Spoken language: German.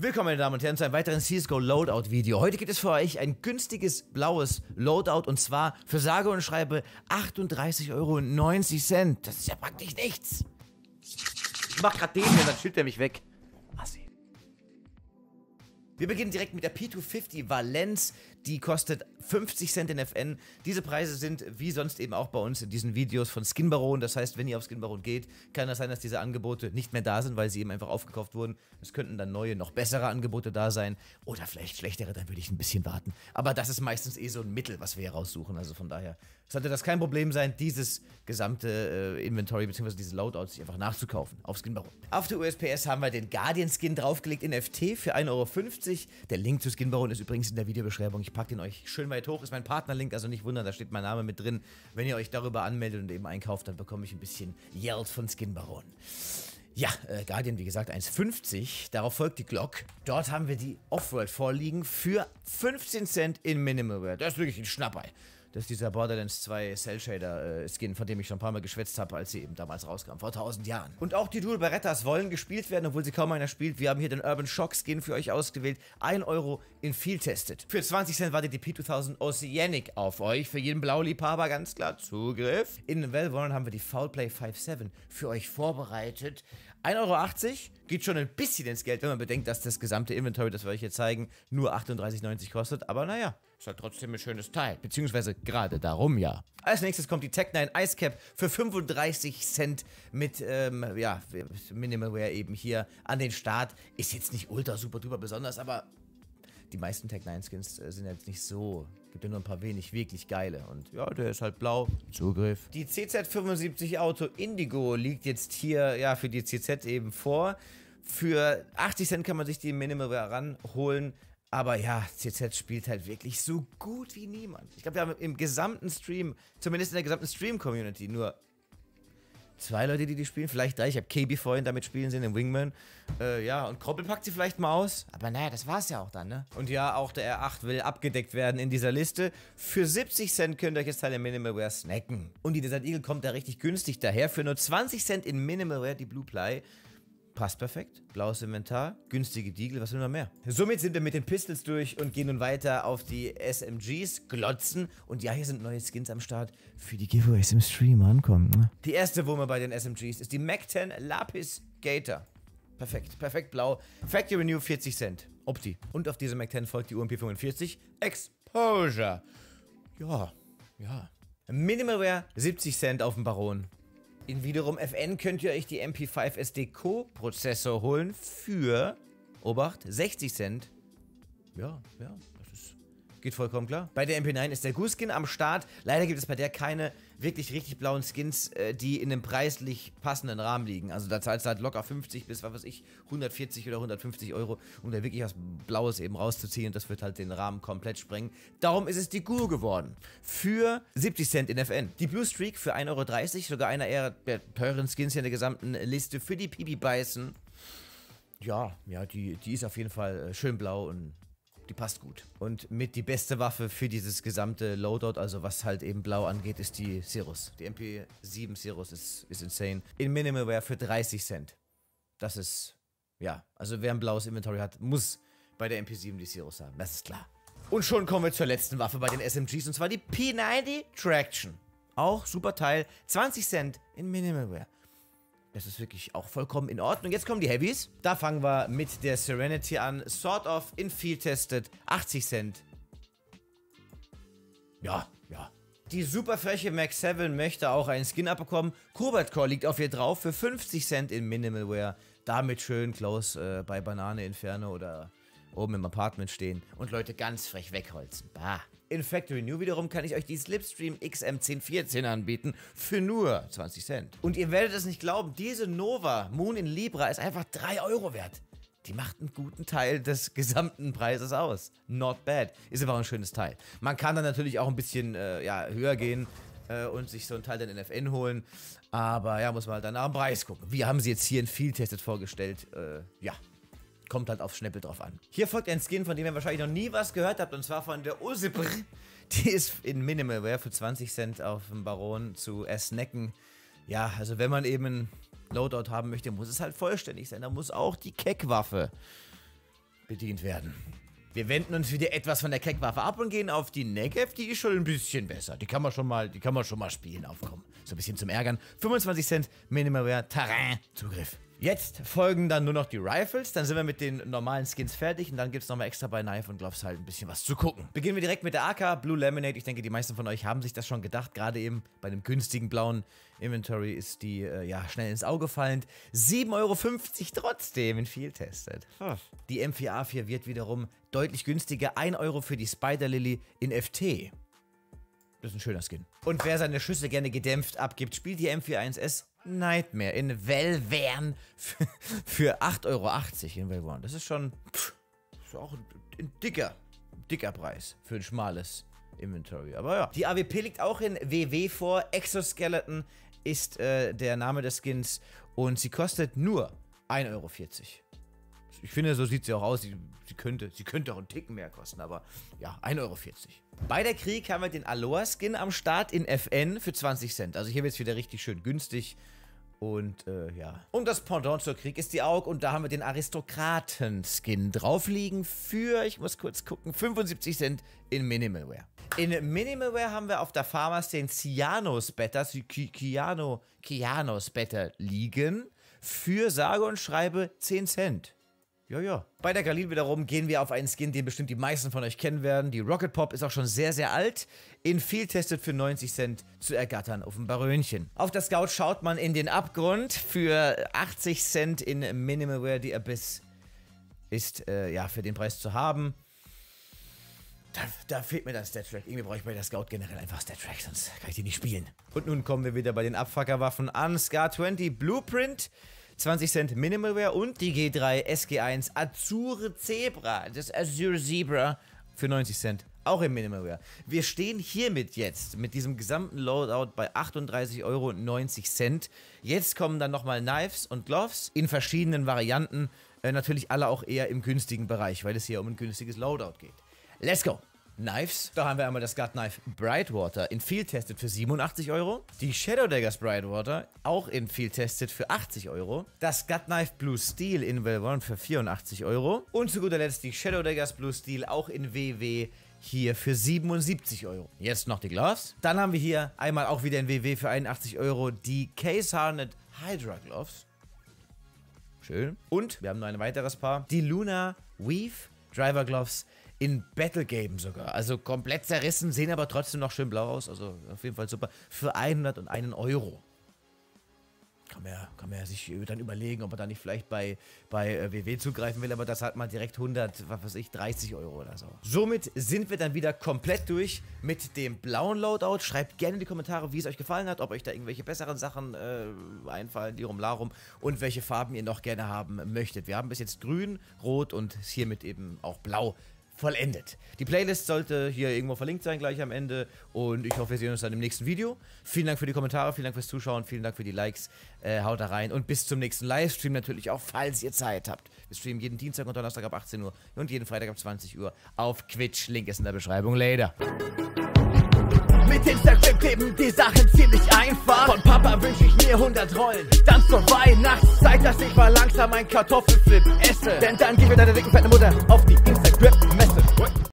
Willkommen, meine Damen und Herren, zu einem weiteren CSGO Loadout Video. Heute gibt es für euch ein günstiges blaues Loadout und zwar für sage und schreibe 38,90 €. Das ist ja praktisch nichts. Ich mach grad den hier, dann schillt er mich weg. Assi. Wir beginnen direkt mit der P250 Valence. Die kostet 50 Cent in FN. Diese Preise sind wie sonst eben auch bei uns in diesen Videos von Skin Baron. Das heißt, wenn ihr auf Skin Baron geht, kann das sein, dass diese Angebote nicht mehr da sind, weil sie eben einfach aufgekauft wurden. Es könnten dann neue, noch bessere Angebote da sein. Oder vielleicht schlechtere, dann würde ich ein bisschen warten. Aber das ist meistens eh so ein Mittel, was wir hier raussuchen. Also von daher sollte das kein Problem sein, dieses gesamte Inventory bzw. diese Loadouts einfach nachzukaufen auf Skin Baron. Auf der USPS haben wir den Guardian Skin draufgelegt in FT für 1,50 €. Der Link zu Skin Baron ist übrigens in der Videobeschreibung. Ich packe den euch schön weit hoch. Ist mein Partnerlink, also nicht wundern, da steht mein Name mit drin. Wenn ihr euch darüber anmeldet und eben einkauft, dann bekomme ich ein bisschen Yield von Skin Baron. Ja, Guardian, wie gesagt, 1,50. Darauf folgt die Glock. Dort haben wir die Offworld vorliegen für 15 Cent in Minimalware. Das ist wirklich ein Schnapper. Das ist dieser Borderlands 2 Cell Shader Skin, von dem ich schon ein paar Mal geschwätzt habe, als sie eben damals rauskam, vor 1000 Jahren. Und auch die Dual Berettas wollen gespielt werden, obwohl sie kaum einer spielt. Wir haben hier den Urban Shock Skin für euch ausgewählt. 1 € in Field Tested. Für 20 Cent wartet die P2000 Oceanic auf euch. Für jeden Blauliebhaber ganz klar Zugriff. In Valorant haben wir die Foulplay 5.7 für euch vorbereitet. 1,80 € geht schon ein bisschen ins Geld, wenn man bedenkt, dass das gesamte Inventory, das wir euch hier zeigen, nur 38,90 € kostet. Aber naja, ist halt trotzdem ein schönes Teil. Beziehungsweise gerade darum ja. Als nächstes kommt die Tech9 Ice Cap für 35 Cent mit, ja, Minimalware eben hier an den Start. Ist jetzt nicht ultra super duper besonders, aber die meisten Tech9 Skins sind jetzt nicht so. Gibt ja nur ein paar wenig wirklich geile. Und ja, der ist halt blau. Zugriff. Die CZ75 Auto Indigo liegt jetzt hier, ja, für die CZ eben vor. Für 80 Cent kann man sich die Minimalware ranholen. Aber ja, CZ spielt halt wirklich so gut wie niemand. Ich glaube, wir haben im gesamten Stream, zumindest in der gesamten Stream-Community, nur 2 Leute, die spielen, vielleicht 3. Ich habe KB vorhin damit spielen sehen, den Wingman. Ja, und Kroppel packt sie vielleicht mal aus. Aber naja, das war's ja auch dann, ne? Und ja, auch der R8 will abgedeckt werden in dieser Liste. Für 70 Cent könnt ihr euch jetzt Teil der Minimalware snacken. Und die Desert Eagle kommt da richtig günstig daher. Für nur 20 Cent in Minimalware die Blue Ply. Passt perfekt. Blaues Inventar, günstige Deagle, was will man mehr? Somit sind wir mit den Pistols durch und gehen nun weiter auf die SMGs, glotzen. Und ja, hier sind neue Skins am Start für die Giveaways im Stream ankommen. Die erste Wumme bei den SMGs ist die Mac-10 Lapis Gator. Perfekt, perfekt blau. Factory New 40 Cent. Opti. Und auf diese Mac-10 folgt die UMP 45 Exposure. Ja, ja. Minimalware 70 Cent auf dem Baron. In wiederum FN könnt ihr euch die MP5 SD Co-Prozessor holen für, Obacht, 60 Cent. Ja, das geht vollkommen klar. Bei der MP9 ist der Goose-Skin am Start. Leider gibt es bei der keine wirklich richtig blauen Skins, die in einem preislich passenden Rahmen liegen. Also da zahlt es halt locker 50 bis, was weiß ich, 140 oder 150 €, um da wirklich was Blaues eben rauszuziehen. Und das wird halt den Rahmen komplett sprengen. Darum ist es die Gur geworden. Für 70 Cent in FN. Die Blue Streak für 1,30 €, sogar einer eher der teuren Skins hier in der gesamten Liste. Für die PB Bison. Ja, die ist auf jeden Fall schön blau und die passt gut. Und mit die beste Waffe für dieses gesamte Loadout, also was halt eben blau angeht, ist die Cirrus. Die MP7 Cirrus ist insane. In Minimalware für 30 Cent. Das ist, ja, also wer ein blaues Inventory hat, muss bei der MP7 die Cirrus haben. Das ist klar. Und schon kommen wir zur letzten Waffe bei den SMGs, und zwar die P90 Traction. Auch super Teil. 20 Cent in Minimalware. Das ist wirklich auch vollkommen in Ordnung. Jetzt kommen die Heavies. Da fangen wir mit der Serenity an. Sort of in Field Tested. 80 Cent. Ja. Die super freche Mac 7 möchte auch einen Skin abbekommen. Cobalt Core liegt auf ihr drauf für 50 Cent in Minimalware. Damit schön close bei Banane Inferno oder oben im Apartment stehen und Leute ganz frech wegholzen. Bah. In Factory New wiederum kann ich euch die Slipstream XM1014 anbieten für nur 20 Cent. Und ihr werdet es nicht glauben, diese Nova Moon in Libra ist einfach 3 € wert. Die macht einen guten Teil des gesamten Preises aus. Not bad. Ist aber auch ein schönes Teil. Man kann dann natürlich auch ein bisschen höher gehen und sich so ein Teil dann in FN holen. Aber ja, muss man halt dann nach dem Preis gucken. Wir haben sie jetzt hier in Field Tested vorgestellt. Ja. Kommt halt auf Schnäppel drauf an. Hier folgt ein Skin, von dem ihr wahrscheinlich noch nie was gehört habt, und zwar von der Osipr. Die ist in Minimalware für 20 Cent auf dem Baron zu snacken. Ja, also wenn man eben ein Loadout haben möchte, muss es halt vollständig sein. Da muss auch die Keckwaffe bedient werden. Wir wenden uns wieder etwas von der Keckwaffe ab und gehen auf die Negev. Die ist schon ein bisschen besser. Die kann man schon mal spielen, aufkommen. So ein bisschen zum Ärgern. 25 Cent, Minimalware, Terrain, Zugriff. Jetzt folgen dann nur noch die Rifles, dann sind wir mit den normalen Skins fertig und dann gibt es nochmal extra bei Knife und Gloves halt ein bisschen was zu gucken. Beginnen wir direkt mit der AK, Blue Laminate. Ich denke, die meisten von euch haben sich das schon gedacht, gerade eben bei dem günstigen blauen Inventory ist die schnell ins Auge fallend. 7,50 € trotzdem in viel testet. Die M4A4 wird wiederum deutlich günstiger, 1 € für die Spider Lily in FT. Das ist ein schöner Skin. Und wer seine Schüsse gerne gedämpft abgibt, spielt die M41S Nightmare in Velvern für 8,80 € in Velvern. Das ist schon ist auch ein dicker Preis für ein schmales Inventory. Aber ja. Die AWP liegt auch in WW vor. Exoskeleton ist der Name des Skins und sie kostet nur 1,40 €. Ich finde, so sieht sie auch aus. Sie könnte auch einen Ticken mehr kosten, aber ja, 1,40 €. Bei der Krieg haben wir den Aloha-Skin am Start in FN für 20 Cent. Also hier wird es wieder richtig schön günstig. Und ja. Und das Pendant zur Krieg ist die AUG und da haben wir den Aristokraten-Skin drauf liegen für, ich muss kurz gucken, 75 Cent in Minimalware. In Minimalware haben wir auf der Farmers den Cyanos Better liegen für sage und schreibe 10 Cent. Ja. Bei der Galil wiederum gehen wir auf einen Skin, den bestimmt die meisten von euch kennen werden. Die Rocket Pop ist auch schon sehr, sehr alt. In viel testet für 90 Cent zu ergattern auf dem Barönchen. Auf der Scout schaut man in den Abgrund. Für 80 Cent in Minimalware. Die Abyss ist für den Preis zu haben. Da fehlt mir das Stat-Track. Irgendwie brauche ich bei der Scout generell einfach Stat-Track, sonst kann ich die nicht spielen. Und nun kommen wir wieder bei den Abfuckerwaffen an. Scar 20 Blueprint. 20 Cent Minimalware und die G3 SG1 Azure Zebra, das Azure Zebra für 90 Cent, auch im Minimalware. Wir stehen hiermit jetzt mit diesem gesamten Loadout bei 38,90 €. Jetzt kommen dann nochmal Knives und Gloves in verschiedenen Varianten, natürlich alle auch eher im günstigen Bereich, weil es hier um ein günstiges Loadout geht. Let's go! Knives. Da haben wir einmal das Gut Knife Brightwater in viel testet für 87 €. Die Shadow Daggers Brightwater auch in viel testet für 80 €. Das Gut Knife Blue Steel in Velvern für 84 €. Und zu guter Letzt die Shadow Daggers Blue Steel auch in WW hier für 77 €. Jetzt noch die Gloves. Dann haben wir hier einmal auch wieder in WW für 81 € die Case Harned Hydra Gloves. Schön. Und wir haben noch ein weiteres Paar. Die Luna Weave Driver Gloves in Battlegame sogar. Also komplett zerrissen, sehen aber trotzdem noch schön blau aus. Also auf jeden Fall super. Für 101 €. Kann man ja sich dann überlegen, ob man da nicht vielleicht bei WW zugreifen will, aber das hat man direkt 30 € oder so. Somit sind wir dann wieder komplett durch mit dem blauen Loadout. Schreibt gerne in die Kommentare, wie es euch gefallen hat, ob euch da irgendwelche besseren Sachen einfallen, die Larum und welche Farben ihr noch gerne haben möchtet. Wir haben bis jetzt grün, rot und hiermit eben auch blau vollendet. Die Playlist sollte hier irgendwo verlinkt sein, gleich am Ende. Und ich hoffe, wir sehen uns dann im nächsten Video. Vielen Dank für die Kommentare, vielen Dank fürs Zuschauen, vielen Dank für die Likes. Haut da rein und bis zum nächsten Livestream natürlich auch, falls ihr Zeit habt. Wir streamen jeden Dienstag und Donnerstag ab 18 Uhr und jeden Freitag ab 20 Uhr auf Twitch. Link ist in der Beschreibung. Later. Mit Instagram kleben die Sachen ziemlich einfach. Von Papa wünsch ich mir 100 Rollen. Dann zur Weihnachtszeit, dass ich mal langsam ein Kartoffelflip esse. Denn dann gibt mir deine dicken fette Mutter auf die Instagram-Messe.